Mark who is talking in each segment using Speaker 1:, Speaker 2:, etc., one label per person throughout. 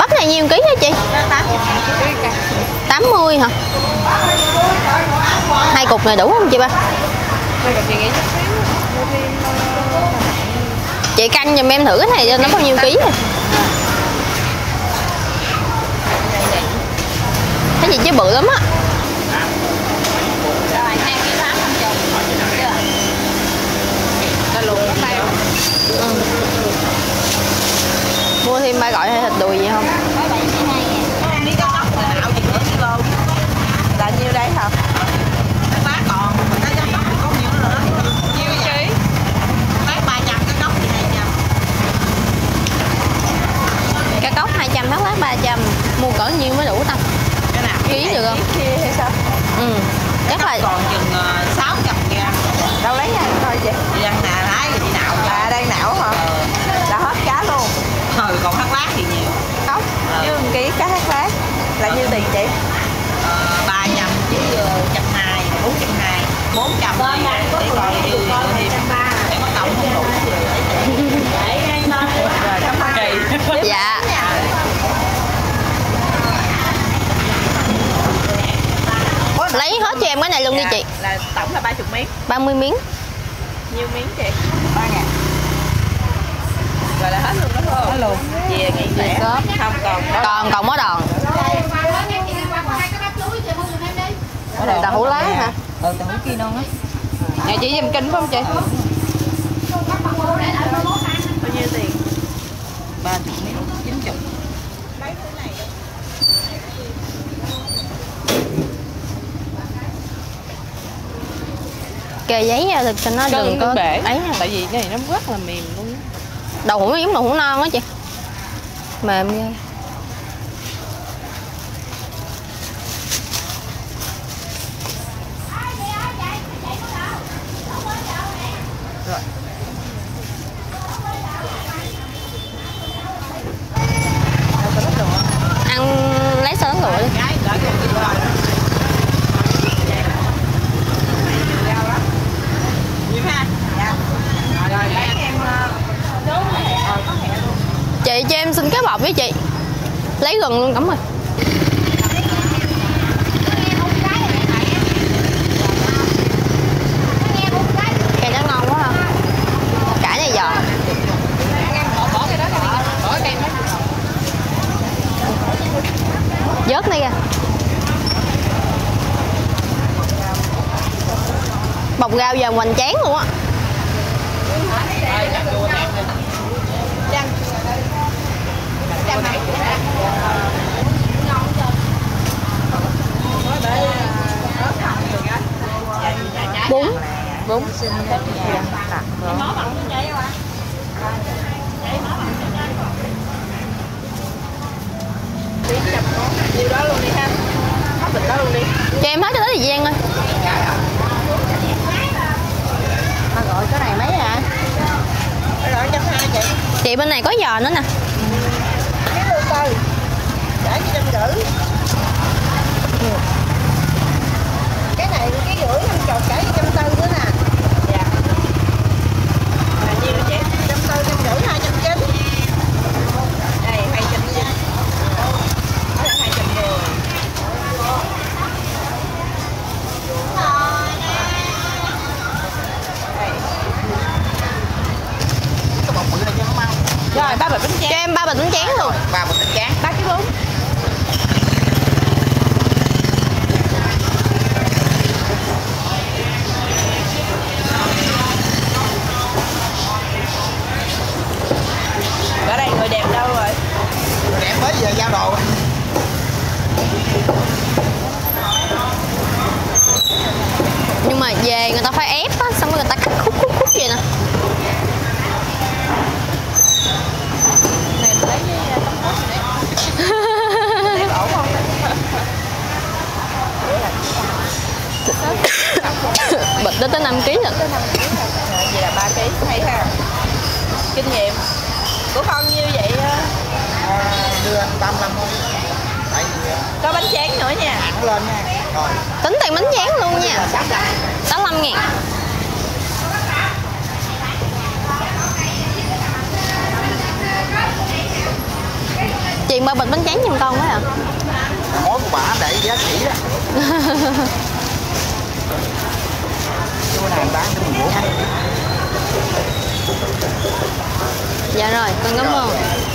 Speaker 1: Bắp này nhiêu ký hả chị? 80 hả? 2 cục này đủ không chị ba? Chị canh giùm em thử cái này nó bao nhiêu ký nè. Cái gì chứ bự lắm á. Mua thêm ba gọi hay thịt đùi gì không?
Speaker 2: Là nhiêu đây hả? Bác còn cái gốc thì có nhiêu nữa? Nhiêu chị? Bác 300 cái gốc thì 200.
Speaker 1: Cá cốc 200, thác lát 300. Mua cỡ nhiêu mới đủ ta?
Speaker 2: Cái nào?
Speaker 1: Ký được không?
Speaker 2: Kia hay sao?
Speaker 1: Chắc là
Speaker 2: còn chừng 600 gram. Đâu lấy ra thôi chị? Chị đang hái rồi chị nạo. À đang nạo hả? Là hết cá luôn. Còn thác lát thì nhiều. Cốc với 1 ký cá thác lát là nhiêu tiền chị? 300 chứ 120, 420, 400 để coi đi để mất tổng không đủ. Rồi cảm ơn chị.
Speaker 1: dạ. Lấy hết cho em cái này luôn đi chị.
Speaker 2: Là tổng là 30 miếng.
Speaker 1: 30 miếng.
Speaker 2: Nhiêu miếng chị? 3.000. Rồi là hết luôn đó không? Hết luôn. Về nghỉ lẻ. Không
Speaker 1: Còn mó đòn. Cái này tàu hũ lá hả?
Speaker 2: Tàu hũ kia non á.
Speaker 1: Nhà chị giùm kinh phải không chị?
Speaker 2: Bao nhiêu tiền? 30 miếng, 90. Lấy cái này.
Speaker 1: Kề giấy ra thì cho nó đừng có
Speaker 2: bể
Speaker 1: ấy.
Speaker 2: Tại vì cái này nó rất là mềm luôn.
Speaker 1: Đầu hũ nó giống đầu hũ non á chị. Mềm ghê.
Speaker 2: Rồi.
Speaker 1: Ăn lấy sơ lụa đi. Chị cho em xin cái bọc với chị. Lấy gần luôn cảm ơn. Cây nó ngon quá ha. Cải này giòn. Vớt đi kìa. Bọc rau giờ hoành tráng luôn á. Bún
Speaker 2: Xin phép nhà tặng rồi. Nhiêu đó luôn đi ha. Hết thịt đó luôn đi.
Speaker 1: cho em hết cho tới thời gian ơi.
Speaker 2: Mà gọi cái này mấy à? Gọi 120 chị.
Speaker 1: Chị bên này có giò nữa nè.
Speaker 2: Cái lương tư. Để cho 150. Cái này 1,5 kg 50 cả 140 nữa nè. Dạ. Là nhiêu hả chị? 140, 150, 290. Đây 290. Đó là 210. Cái bọc bự này cho nó mau. Rồi 3 bịch bánh tráng.
Speaker 1: Cho em 3 bịch bánh tráng luôn.
Speaker 2: 3 bịch bánh tráng. 3 kg bún. Ở đây người đẹp đâu rồi? Người đẹp mới giờ giao đồ.
Speaker 1: Nhưng mà về người ta phải ép á, xong rồi người ta cắt khúc vậy nè.
Speaker 2: Này lấy cái tấm cốt này. Thấy ổn không?
Speaker 1: Bịch đó tới 5 kg rồi.
Speaker 2: Vậy là 3 kg hay ha. Kinh nghiệm của con như vậy đưa anh 35 không? Có bánh tráng nữa nha. Ăn lên nha. Rồi.
Speaker 1: Tính tiền bánh tráng luôn nha. 85.000. Truyền 3 bịch bánh tráng giùm con với à.
Speaker 3: Món của bả để giá sỉ đó. Chỗ này bán cho mình 4.
Speaker 1: Dạ rồi, con cảm ơn.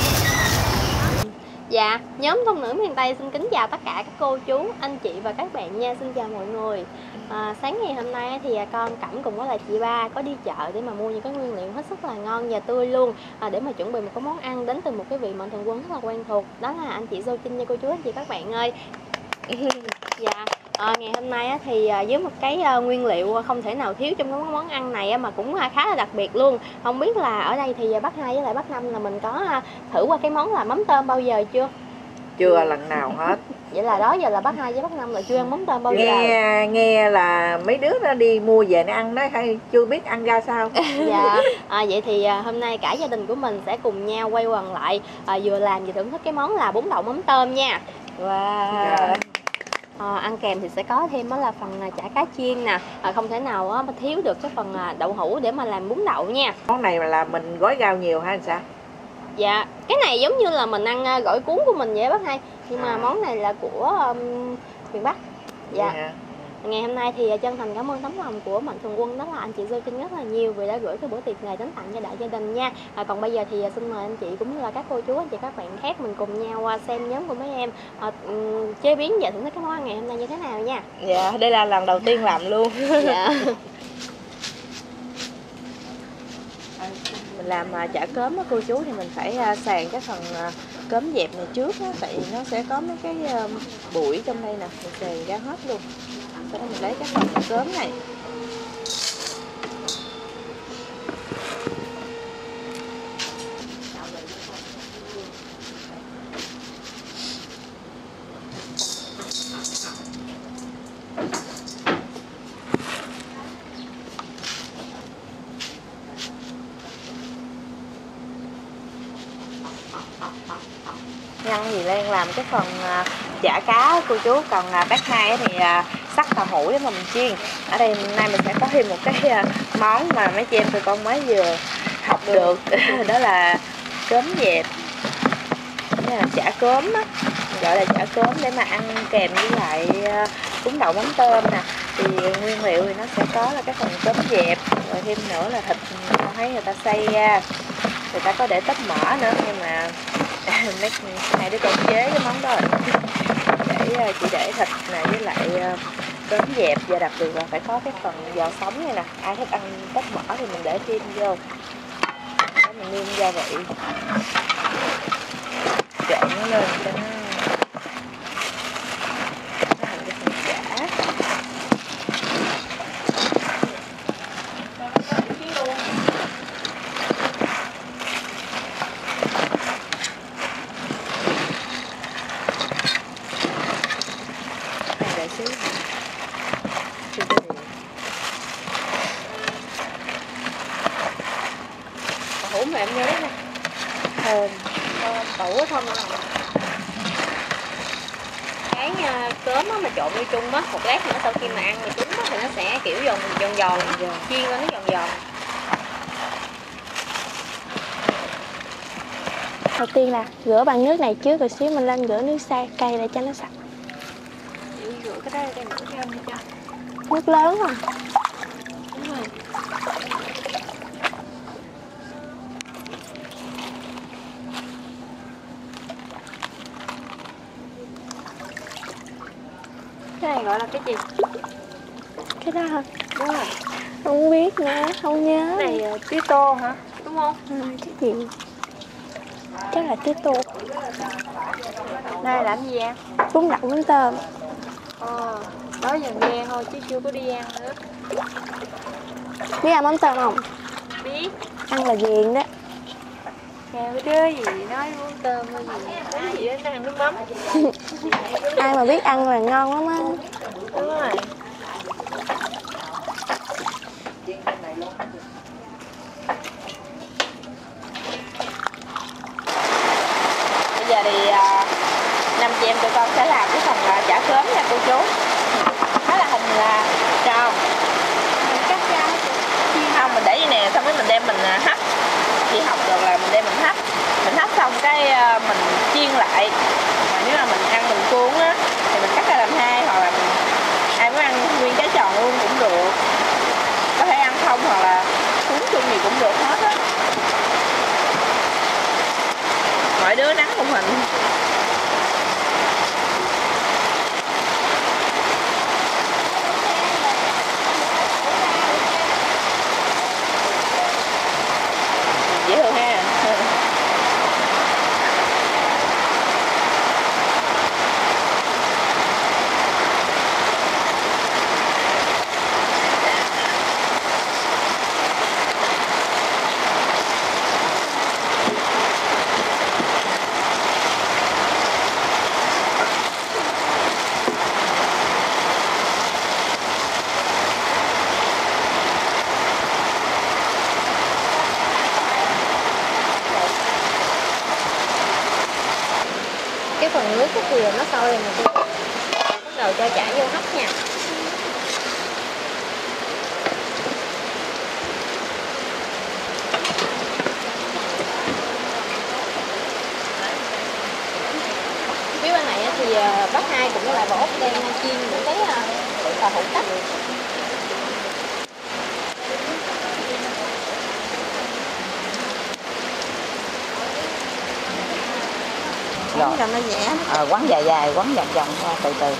Speaker 1: Dạ, nhóm Công nữ miền Tây xin kính chào tất cả các cô chú, anh chị và các bạn nha. Xin chào mọi người. Sáng ngày hôm nay thì con Cẩm cùng với lại chị Ba có đi chợ để mà mua những cái nguyên liệu hết sức là ngon và tươi luôn, để mà chuẩn bị một cái món ăn đến từ một cái vị Mạnh Thường Quân rất là quen thuộc. Đó là anh chị Dô Trinh nha cô chú, anh chị các bạn ơi. Dạ. Ngày hôm nay thì với một cái nguyên liệu không thể nào thiếu trong cái món ăn này mà cũng khá là đặc biệt luôn. Không biết là ở đây thì bác Hai với lại bác Năm là mình có thử qua cái món là mắm tôm bao giờ chưa?
Speaker 2: Chưa lần nào hết.
Speaker 1: Vậy là đó giờ là bác Hai với bác Năm là chưa ăn mắm tôm bao giờ.
Speaker 2: Nghe là mấy đứa nó đi mua về nó ăn đó, hay chưa biết ăn ra sao.
Speaker 1: Dạ. Vậy thì hôm nay cả gia đình của mình sẽ cùng nhau quay quần lại, vừa làm vừa thưởng thức cái món là bún đậu mắm tôm nha. Wow. Ăn kèm thì sẽ có thêm đó là phần chả cá chiên nè, không thể nào mà thiếu được cái phần đậu hũ để mà làm bún đậu nha.
Speaker 2: Món này là mình gói rau nhiều hay sao?
Speaker 1: Dạ, cái này giống như là mình ăn gỏi cuốn của mình vậy bác Hai, nhưng mà món này là của miền Bắc. Dạ. Ngày hôm nay thì chân thành cảm ơn tấm lòng của Mạnh Thường Quân, đó là anh chị Dô Trinh rất là nhiều vì đã gửi cái bữa tiệc này đến tặng cho đại gia đình nha. Còn bây giờ thì xin mời anh chị cũng như là các cô chú anh chị các bạn khác mình cùng nhau xem nhóm của mấy em chế biến và thưởng thức cái món ăn ngày hôm nay như thế nào nha.
Speaker 2: Dạ, đây là lần đầu tiên làm luôn.
Speaker 1: Dạ.
Speaker 2: Mình làm chả cớm á cô chú thì mình phải sàng cái phần cớm dẹp này trước á, tại vì nó sẽ có mấy cái bụi trong đây nè, mình sàng ra hết luôn. Sau đó mình lấy cái phần cớm này. Nhân thì Lan làm cái phần chả cá cô chú, còn bác Hai thì sắc tàu hũ để mà mình chiên. Ở đây hôm nay mình sẽ có thêm một cái món mà mấy chị em tụi con mới vừa học được đó là cớm dẹp, đó là chả cớm á, gọi là chả cớm để mà ăn kèm với lại bún đậu mắm tôm nè. Thì nguyên liệu thì nó sẽ có là cái phần cớm dẹp, rồi thêm nữa là thịt con thấy người ta xay ra, người ta có để tóp mỡ nữa, nhưng mà mấy hai đứa con chế cái món đó để chỉ để thịt này với lại cớm dẹp, và đặc biệt là phải có cái phần giò sống này nè. Ai thích ăn tóp mỡ thì mình để thêm vô để mình nêm gia vị, trộn nó lên cho nó thành cái phần chả. Hủ mà em nhớ nè, thơm tủ không nữa. Cái cớm á mà trộn vô chung á, một lát nữa sau khi mà ăn mà chín á thì nó sẽ kiểu giòn giòn giòn, chiên lên nó giòn giòn.
Speaker 4: Đầu tiên là rửa bằng nước này trước, rồi xíu mình lên rửa nước xay cay để cho nó sạch.
Speaker 2: Rửa cái đó để cho em cho.
Speaker 4: Nước lớn không?
Speaker 2: Đúng rồi.
Speaker 4: Cái này gọi là cái gì? Cái đó hả? Đúng rồi. Không biết nữa, không nhớ.
Speaker 2: Cái này tía tô hả? Đúng không?
Speaker 4: Cái gì? Chắc là tía tô.
Speaker 2: Đây làm gì em?
Speaker 4: Bún đậu mắm tôm.
Speaker 2: Đó giờ nghe thôi chứ chưa có đi ăn nữa.
Speaker 4: Biết ăn mắm tôm không?
Speaker 2: Biết.
Speaker 4: Ăn là ghiền đó.
Speaker 2: Nghe cái đứa gì nói mắm tôm hay gì? Cái gì đó ăn nước mắm.
Speaker 4: Ai mà biết ăn là ngon lắm á.
Speaker 2: Đúng rồi. Bây giờ thì năm chị em tụi con sẽ làm cái phần chả cớm nha cô chú. Đó là hình là tròn. Mình cắt ra không, mình để như nè, xong rồi mình đem mình hấp. Chị học được là mình đem mình hấp xong cái mình chiên lại lại. Mà nếu mà mình ăn mình cuốn á thì mình cắt ra làm hai, hoặc là ai muốn ăn nguyên trái tròn luôn cũng được, có thể ăn không hoặc là cuốn chung gì cũng được hết á, mọi đứa nắng một mình. Dễ thương ha.
Speaker 1: Cái phần nước thì nó sôi rồi mình bắt đầu cho chả vô hấp nha. Phía bên này thì bác Hai cũng là bà Út đang chiên những cái hủ tách.
Speaker 2: Rồi.
Speaker 4: Cho nó dẻ.
Speaker 2: Quấn dài dài, quấn vòng vòng qua từ từ.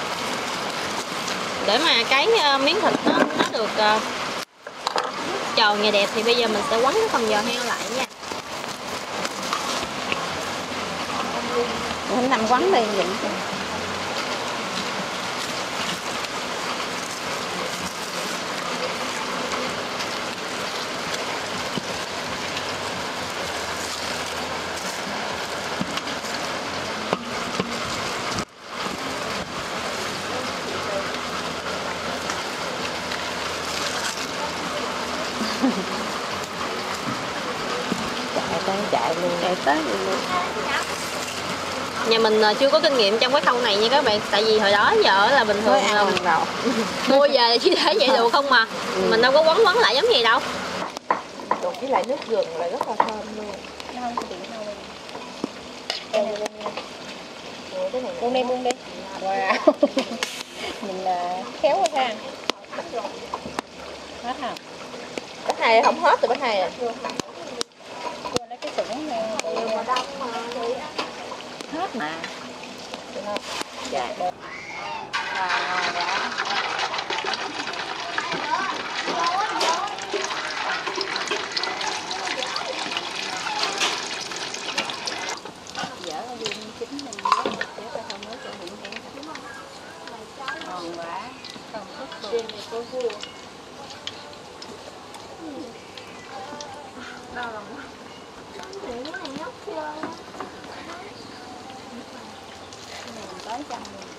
Speaker 1: Để mà cái miếng thịt nó được tròn và đẹp thì bây giờ mình sẽ quấn cái phần giò heo lại nha.
Speaker 4: Mình nằm quấn đi vậy.
Speaker 2: Chạy luôn,
Speaker 4: Chạy tới luôn.
Speaker 1: Nhà mình chưa có kinh nghiệm trong cái khâu này nha các bạn, tại vì hồi đó giờ là bình thường mua về là chỉ để vậy được không mà mình đâu có quấn lại giống gì đâu.
Speaker 2: Đụng với lại nước gừng là rất là thơm luôn.
Speaker 4: Nó không có bị đâu. Buông đi, buông đi. Wow. Mình là khéo quá ha. Hết hả?
Speaker 2: Bác Hai không hết rồi bác Hai à.
Speaker 4: Đưa lấy cái sủng này. Hết mà.
Speaker 2: Dạ.
Speaker 4: Dở đi chín mình để ta không mới cho mình ăn. Ngon quá. Còn thức luôn. Có vui. Đau lòng quá.
Speaker 1: Cái này nhóc chưa?
Speaker 4: Tới trăm luôn.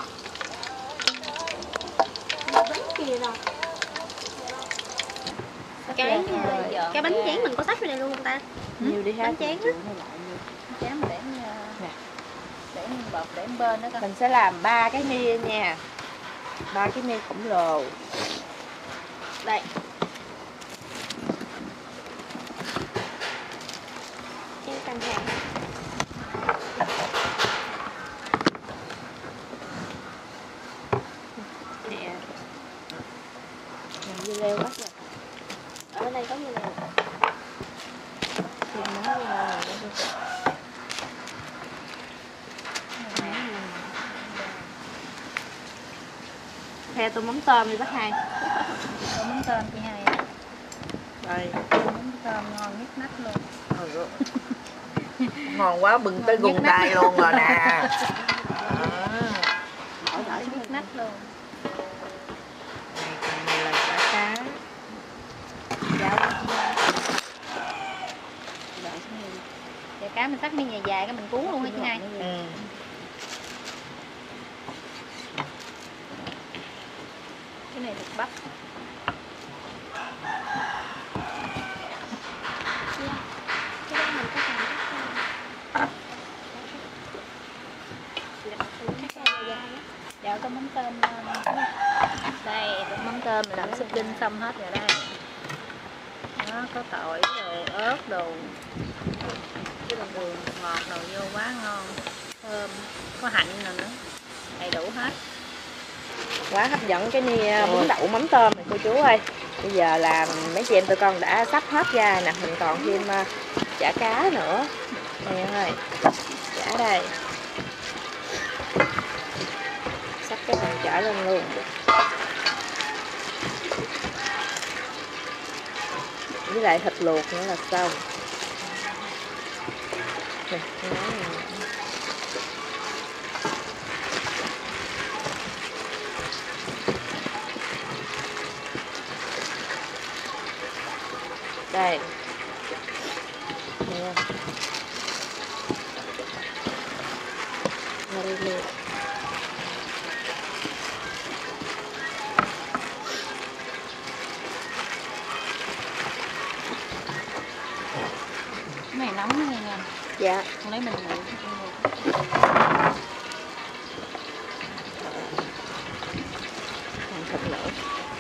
Speaker 1: Bánh kia rồi. Cái bánh tráng mình có sách vào đây luôn không ta?
Speaker 2: Nhiều đi ha.
Speaker 1: Bánh tráng á.
Speaker 4: Chém để bột để bên đó con.
Speaker 2: Mình sẽ làm 3 cái nia nha. 3 cái nia khổng lồ.
Speaker 1: Đây. Tráng canh hàng.
Speaker 2: Nè. Dưa leo quá rồi.
Speaker 1: Ở đây có như này.
Speaker 2: Thì nó là theo tôi mắm tôm đi bác Hai.
Speaker 4: Tôi mắm tôm chị Hai.
Speaker 2: Rồi.
Speaker 4: Mắm tôm ngon nhất nách luôn.
Speaker 2: Ngon quá bưng tới gung tay luôn rồi nè.
Speaker 4: Hỏi nhất nách luôn.
Speaker 2: Này là chả cá.
Speaker 4: Chả cá mình cắt miếng dài dài cái mình cuốn luôn hả chị Hai?
Speaker 2: Ừ.
Speaker 4: Cái này được bắp. Dạ, tô mắm tôm. Đây, tô mắm tôm mình làm súp đinh xong hết rồi đây. Đó, có tỏi rồi ớt đồ. Cái đường ngọt đồ vô quá ngon. thơm, có hạnh nào nữa, đầy đủ hết.
Speaker 2: Quá hấp dẫn cái bún đậu mắm tôm này cô chú ơi. Bây giờ là mấy chị em tụi con đã sắp hết ra nè, mình còn thêm chả cá nữa. Nè ơi, chả đây. Sắp cái phần chả lên luôn. Với lại thịt luộc nữa là xong. Nè, đây nè, đây luôn.
Speaker 4: Cái này nóng nha nha.
Speaker 2: Dạ.
Speaker 4: Con lấy mình nguội.
Speaker 2: Còn thịt nữa.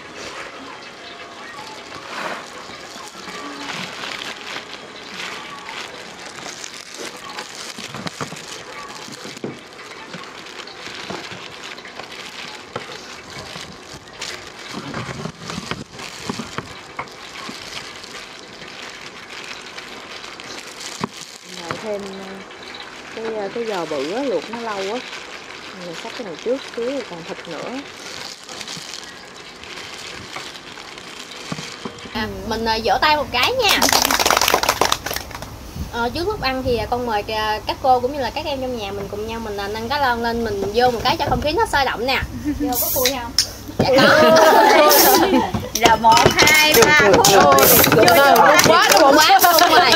Speaker 2: Thêm cái giò bự á, luộc nó lâu á, mình sắp cái này trước xíu rồi còn thịt nữa.
Speaker 1: Mình vỗ tay một cái nha. Trước lúc ăn thì con mời các cô cũng như là các em trong nhà mình cùng nhau mình nâng cái lon lên, mình vô một cái cho không khí nó sôi động nè.
Speaker 4: Vô có vui không?
Speaker 1: Dạ có.
Speaker 4: Là 1, 2, 3
Speaker 1: Quá đúng rồi.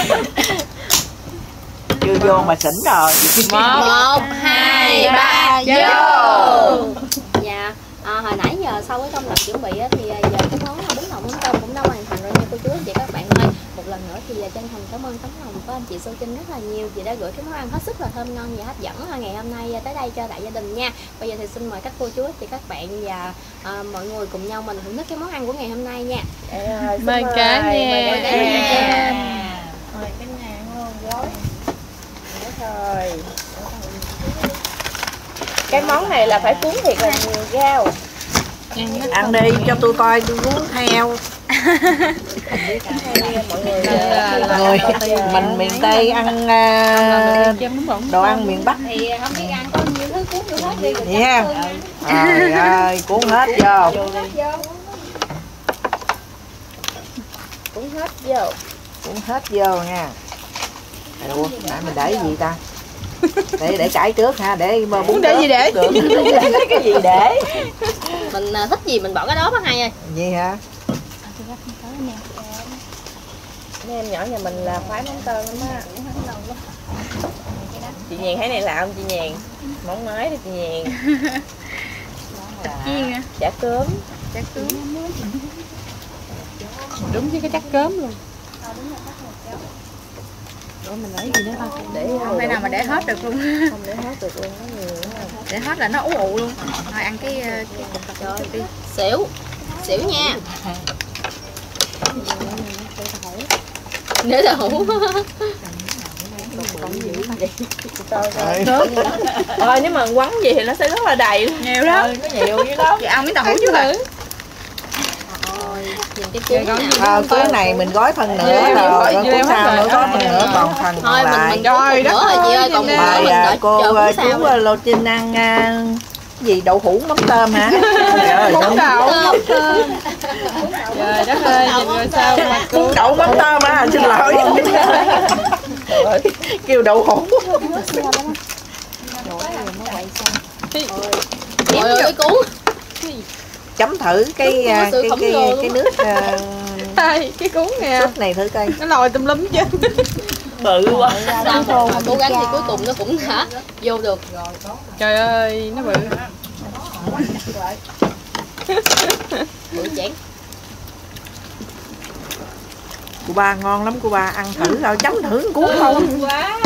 Speaker 3: Chưa vô mà xỉn rồi.
Speaker 1: 1, 2, 3 vô. Dạ. Hồi nãy giờ sau cái công đoạn chuẩn bị á, thì giờ cái món bún đậu mắm tôm cũng đã hoàn thành rồi nha cô chú anh chị các bạn ơi. Một lần nữa thì chân thành cảm ơn tấm lòng của anh chị Sô Trinh rất là nhiều. Chị đã gửi cái món ăn hết sức là thơm ngon và hấp dẫn ngày hôm nay tới đây cho đại gia đình nha. Bây giờ thì xin mời các cô chú anh chị các bạn và mọi người cùng nhau mình thưởng thức cái món ăn của ngày hôm nay nha.
Speaker 2: Mời cả nhà.
Speaker 4: Mời cả nhà
Speaker 2: ngon gói. Rồi. Cái món này là phải cuốn thiệt là nhiều rau.
Speaker 3: Ăn đi cho tôi coi, tôi muốn theo. Người mình miền Tây ăn đồ ăn miền Bắc
Speaker 1: Thì không biết ăn có nhiều thứ cuốn được hết đi.
Speaker 3: vậy ha. Trời ơi, cuốn hết vô.
Speaker 2: Cuốn hết vô.
Speaker 3: Cuốn hết vô nha. Ủa, nãy mình để gì ta? Để cải trước ha, để bún
Speaker 2: để gì để?
Speaker 3: được.
Speaker 2: Cái gì để?
Speaker 1: Mình thích gì mình bỏ cái đó bác Hai ơi.
Speaker 3: Gì hả?
Speaker 2: Mấy em nhỏ nhà mình là khoái mắm tôm lắm á. Chị Nhàn thấy này lạ không chị Nhàn? Món mới đó chị Nhàn. Chả cớm.
Speaker 4: Chả cớm. Đúng với cái chắc cớm luôn.
Speaker 2: Ủa mình lấy gì nữa ta? Để
Speaker 4: Không thể nào mà để hết được luôn.
Speaker 2: Không để hết được luôn, nó nhiều quá.
Speaker 4: Để hết là nó ú ụ luôn. Thôi ăn cái cục đi.
Speaker 1: Xỉu. Xỉu nha. Nếu là hủ.
Speaker 2: Nếu mà quấn gì thì nó sẽ rất là đầy.
Speaker 4: Nhiều đó.
Speaker 2: Có nhiều dữ lắm.
Speaker 4: Chị ăn miếng tàu hủ chưa bà?
Speaker 1: Nhìn cái
Speaker 3: Cuốn này mình gói phần nữa rồi, cuốn sau nữa có phần nữa, còn phần còn lại.
Speaker 1: Mình trời đất ơi chị ơi, còn
Speaker 3: Mời cô chú Lô Trinh ăn gì đậu hũ mắm tôm hả?
Speaker 4: Bún đậu mắm tôm. Trời đất ơi, nhìn rồi sao mà
Speaker 3: bún đậu mắm tôm á, xin lỗi. Kêu đậu hũ.
Speaker 1: Trời ơi cái cuốn.
Speaker 3: Chấm thử cái nước
Speaker 4: cái cuốn nè.
Speaker 3: súp này thử coi.
Speaker 4: Nó lòi tùm lum chứ.
Speaker 2: Bự quá.
Speaker 1: Mà cố gắng thì cuối cùng nó cũng hả vô được.
Speaker 4: Trời ơi, nó bự.
Speaker 1: Bự chén.
Speaker 3: Cô ba ngon lắm, cô ba ăn thử rồi chấm thử cuốn không.
Speaker 2: Quá.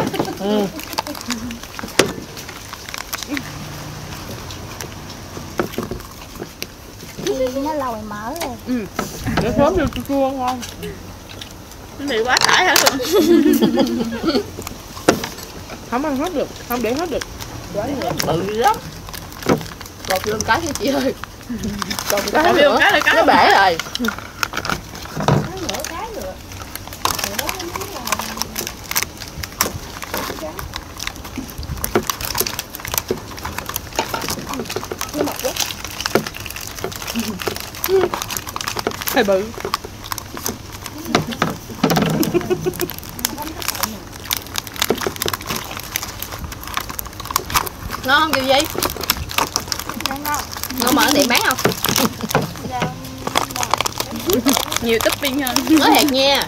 Speaker 1: Nó lòi mỡ rồi.
Speaker 4: Nó sớm vô chua chua ngon.
Speaker 2: Cái này quá tải hả? Không ăn hết được, không để hết được.
Speaker 3: Quá nhiều. Bự lắm.
Speaker 1: Bột vô cái thôi chị ơi.
Speaker 2: Còn cái nữa, nó bể rồi. Hơi bự.
Speaker 1: Ngon không Kiều Di? Ngon mà ở tiệm bán không?
Speaker 2: Nhiều topping hơn.
Speaker 1: Nói thiệt nha.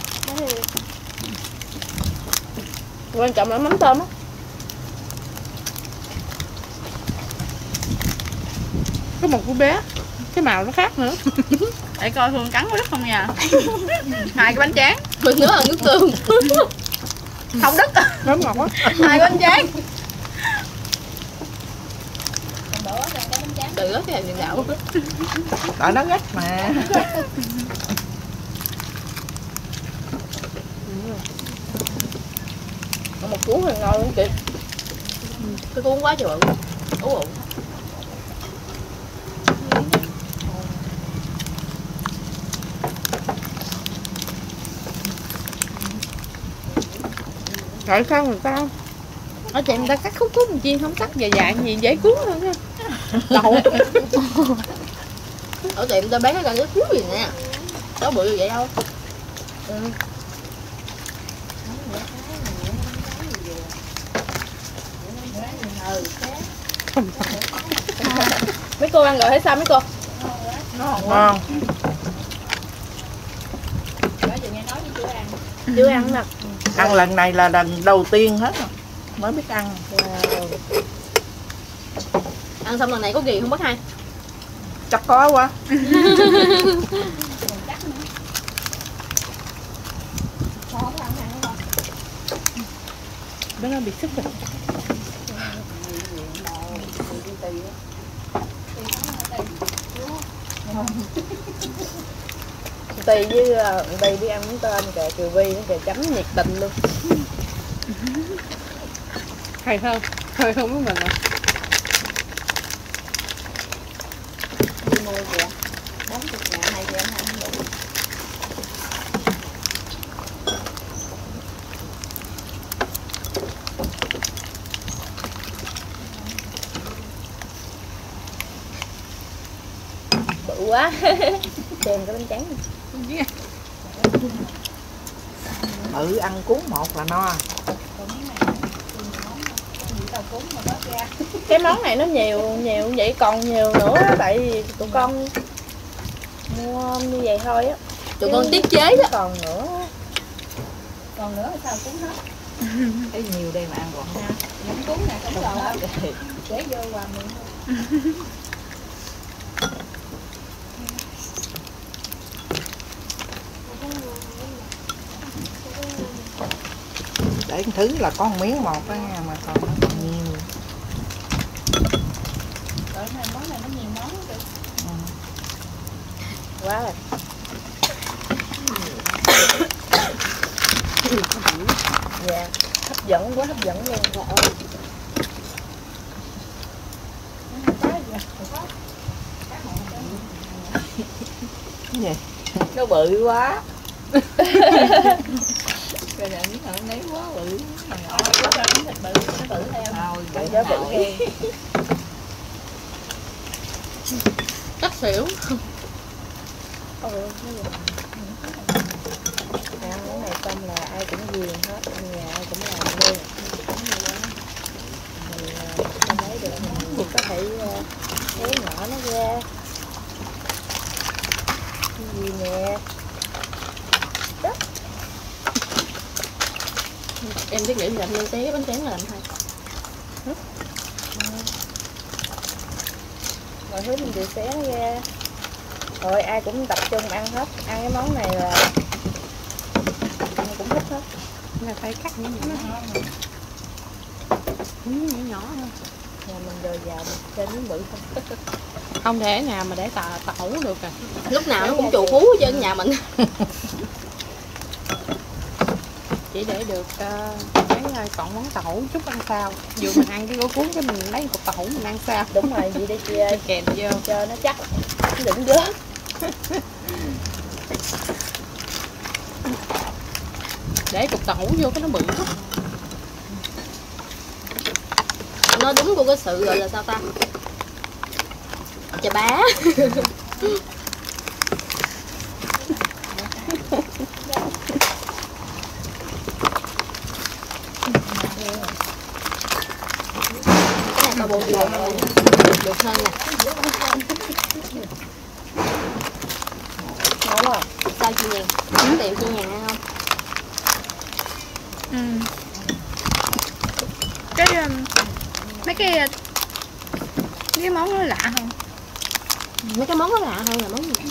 Speaker 2: Quan trọng là mắm tôm á. Có một củ bé, cái màu nó khác nữa. Để coi Hương cắn có đất không nha. Hai cái bánh tráng.
Speaker 1: Mình nữa là nước tương.
Speaker 2: Không đất. Nấm ngọt quá. Hai cái bánh tráng.
Speaker 1: Tự ớt cái hàng điện đạo.
Speaker 3: Tại nó gắt mà.
Speaker 2: Một củ hơi ngon luôn chị.
Speaker 1: Cái cuốn quá trời bự. Ú.
Speaker 2: Tại sao người ta ở tiệm người ta cắt khúc khúc chiên không cắt dài dài gì dễ cuốn hơn nha. Đậu.
Speaker 1: Ở tiệm ta bán cái gần cái cuốn gì nè. Đó bự như vậy đâu.
Speaker 2: Mấy cô ăn rồi thấy sao mấy cô?
Speaker 3: Ngon.
Speaker 2: Chưa ăn nè.
Speaker 3: Ăn lần này là lần đầu tiên hết rồi. Mới biết ăn.
Speaker 1: Ăn xong lần này có ghiền không bác hai?
Speaker 3: Chắc có quá.
Speaker 2: Đó nó bị sức rồi. Tì với Tì đi ăn món tôm kìa, Kiều Vi nó kìa chấm nhiệt tình luôn. Hay hơn với mình à.
Speaker 4: Đi mua kìa 40.000 hay gì anh ăn được.
Speaker 2: Bự quá. Xem cái bánh tráng.
Speaker 3: Ăn cuốn một là no.
Speaker 2: Cái món này nó nhiều vậy còn nhiều nữa tại vì tụi con mua như vậy thôi á.
Speaker 1: Tụi con tiết chế đó.
Speaker 2: Còn nữa
Speaker 4: Sao cuốn hết.
Speaker 3: Cái nhiều đây mà ăn còn ha.
Speaker 4: Những cuốn này cũng rồi. Để vô qua miệng.
Speaker 3: Để thứ là có một miếng một á nha, mà còn nó còn nhiều.
Speaker 4: Món này nó nhiều món đó.
Speaker 2: Quá rồi. Dạ, hấp dẫn quá, hấp dẫn luôn. Trời ơi.
Speaker 3: Cái gì?
Speaker 2: Nó bự quá.
Speaker 3: Cái này miếng thằng nấy quá bự.
Speaker 4: Nó bự theo.
Speaker 3: Thôi,
Speaker 2: Nó bự hơn.
Speaker 1: Cắt xỉu.
Speaker 2: Món này xong là ai cũng ghiền hết, trong nhà ai cũng làm luôn. Mình không lấy được mình có thể xé nhỏ nó ra. Cái gì nè. Đó.
Speaker 1: Em biết nghĩ làm nên xé cái bánh tráng là làm hay.
Speaker 2: Mọi thứ mình đều xé nó ra. Rồi ai cũng tập trung ăn hết. Ăn cái món này là ai cũng thích hết.
Speaker 1: Là phải cắt những nhỏ nhỏ thôi.
Speaker 2: Nhà mình dồi dào mình trên miếng bự không.
Speaker 1: Không thể nào mà để tẩu được à. Lúc nào nó cũng trù phú hết trơn nhà mình. Chỉ để được
Speaker 2: thấy còn món tàu hũ chút ăn sao. Dù mình ăn cái gói cuốn cái mình lấy cục tàu hũ mình ăn sao.
Speaker 4: Đúng rồi, vậy đây chị ơi.
Speaker 2: Kèm vô
Speaker 4: Cho nó chắc, đừng gớt.
Speaker 2: để cục tàu hũ vô cái nó bự chút.
Speaker 1: Nó đúng của cái sự gọi là sao ta, chà bá. Cái này tao bột được hơn nè.
Speaker 4: Ngon quá.
Speaker 1: Sao chị Nhàn? Muốn tiệm chị Nhàn ăn không?
Speaker 5: Mấy cái món nó lạ không?
Speaker 1: Mấy cái món nó lạ hơn là món gì?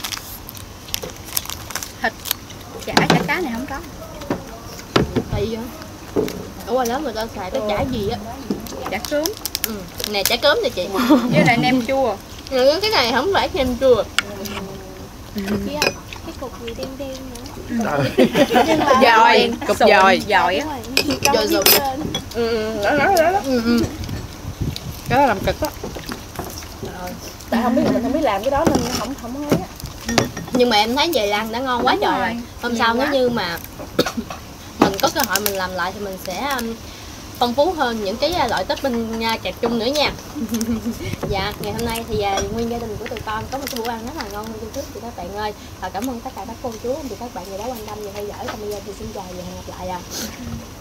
Speaker 5: Chả cá này không có.
Speaker 1: Tại vì ở ngoài đó người ta xài cái chả gì á.
Speaker 5: Chả cớm
Speaker 1: Nè chả cớm nè chị.
Speaker 5: với lại nem chua.
Speaker 1: Cái này không phải nem chua.
Speaker 4: Cái cục gì đen đen nữa.
Speaker 2: Dòi, cục dòi.
Speaker 5: Dòi á.
Speaker 1: Dòi rụt.
Speaker 2: Đó. Cái đó làm cực á.
Speaker 4: Tại không biết là mình không biết làm cái đó nên không nói á.
Speaker 1: Nhưng mà em thấy vậy là ăn đã ngon quá
Speaker 5: Đúng
Speaker 1: trời
Speaker 5: rồi.
Speaker 1: rồi. Hôm
Speaker 5: Nhiều
Speaker 1: sau
Speaker 5: quá.
Speaker 1: nếu như mà mình có cơ hội mình làm lại thì mình sẽ phong phú hơn những cái loại topping kẹp chung nữa nha. Dạ, ngày hôm nay thì nguyên gia đình của tụi con có một cái bữa ăn rất là ngon hơn trước thì các bạn ơi. Và cảm ơn tất cả các cô chú anh chị các bạn đã quan tâm và theo dõi. Còn bây giờ thì xin chào và hẹn gặp lại ạ.